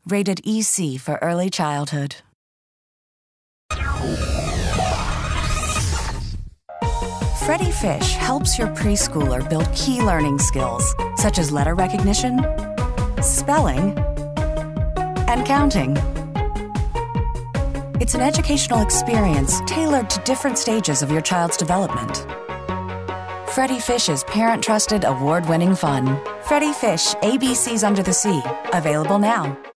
Rated EC for early childhood. Freddi Fish helps your preschooler build key learning skills, such as letter recognition, spelling, and counting. It's an educational experience tailored to different stages of your child's development. Freddi Fish is parent-trusted, award-winning fun. Freddi Fish, ABC's Under the Sea. Available now.